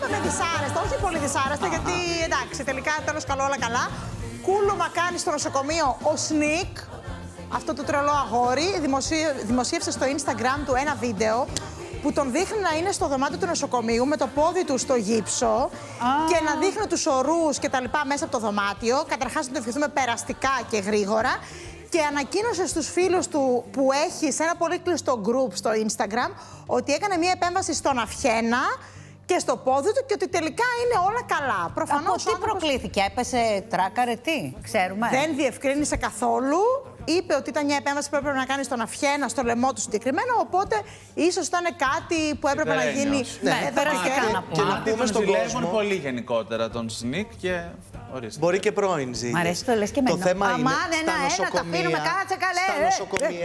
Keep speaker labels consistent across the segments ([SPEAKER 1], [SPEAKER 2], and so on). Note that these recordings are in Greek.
[SPEAKER 1] με δυσάρεστα, όχι πολύ δυσάρεστα, γιατί εντάξει, τελικά τέλος καλό, όλα καλά. Κούλουμα κάνει στο νοσοκομείο ο Σνικ, αυτό το τρελό αγόρι, δημοσίευσε στο Instagram του ένα βίντεο που τον δείχνει να είναι στο δωμάτιο του νοσοκομείου με το πόδι του στο γύψο και να δείχνει τους ορούς και τα λοιπά μέσα από το δωμάτιο. Καταρχάς να το ευχηθούμε περαστικά και γρήγορα. Και ανακοίνωσε στους φίλους του που έχει σε ένα πολύ κλειστό group στο Instagram ότι έκανε μια επέμβαση στον αυχένα και στο πόδι του και ότι τελικά είναι όλα καλά. Προφανώς.
[SPEAKER 2] Τι προκλήθηκε, έπεσε, τράκαρε, τι, ξέρουμε.
[SPEAKER 1] Δεν διευκρίνησε καθόλου. Είπε ότι ήταν μια επέμβαση που έπρεπε να κάνει στον αυχένα, στο λαιμό του συγκεκριμένα. Οπότε ίσως ήταν κάτι που έπρεπε να γίνει.
[SPEAKER 2] Ναι, περαστικά να πούμε.
[SPEAKER 3] Και να πούμε στον κόσμο πολύ γενικότερα τον Σνικ και. Ορίστε.
[SPEAKER 4] Μπορεί και πρώην Ζήγη.
[SPEAKER 2] Μ' αρέσει το λες και εμένα.
[SPEAKER 4] Το θέμα είναι
[SPEAKER 2] τα αφήνουμε, κάτσε καλέ.
[SPEAKER 4] Στα νοσοκομεία.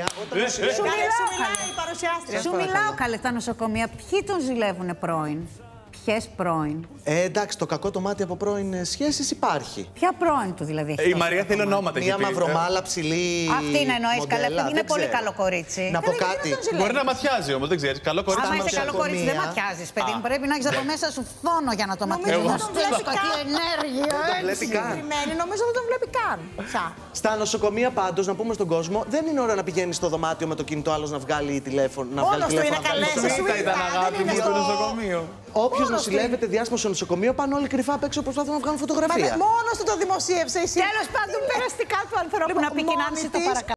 [SPEAKER 2] Σου μιλάω καλέ τα νοσοκομεία. Ποιοι τον ζηλεύουνε πρώην. Ποιες πρώην.
[SPEAKER 4] Εντάξει, το κακό το μάτι από πρώην σχέσεις υπάρχει.
[SPEAKER 2] Ποια πρώην του δηλαδή έχει.
[SPEAKER 3] Η Μαρία θέλει ονόματα.
[SPEAKER 4] Μια μαυρομάλα ψηλή.
[SPEAKER 2] Αυτή να εννοείς καλά. Είναι πολύ καλό κορίτσι.
[SPEAKER 4] Να πω κάτι.
[SPEAKER 3] Μπορεί να ματιάζει όμως, δεν ξέρεις. Καλό κορίτσι.
[SPEAKER 2] Άμα είσαι καλό κορίτσι, δεν ματιάζεις, παιδί μου. Πρέπει να έχεις από μέσα σου φόνο για να το ματιάζεις.
[SPEAKER 1] Δεν τον βλέπει
[SPEAKER 2] κακή ενέργεια.
[SPEAKER 4] Δεν τον βλέπει καν.
[SPEAKER 1] Νομίζω δεν τον βλέπει καν.
[SPEAKER 4] Στα νοσοκομεία πάντως, να πούμε στον κόσμο, δεν είναι ώρα να πηγαίνει στο δωμάτιο με το κινητό άλλος να βγάλει τηλέφωνο.
[SPEAKER 1] Μόνος του είναι καλές.
[SPEAKER 3] Ήταν αγάπη μου στο νοσοκομείο.
[SPEAKER 4] Όποιος νοσηλεύεται διάσημο στο νοσοκομείο, πάνε όλοι κρυφά απ' έξω προσπαθούν να βγάλουν φωτογραφία.
[SPEAKER 1] Μόνος του το δημοσίευσε.
[SPEAKER 2] Τέλος πάντων, περαστικά του ανθρώπου. Να επικοινωνήσει το παρακάτω.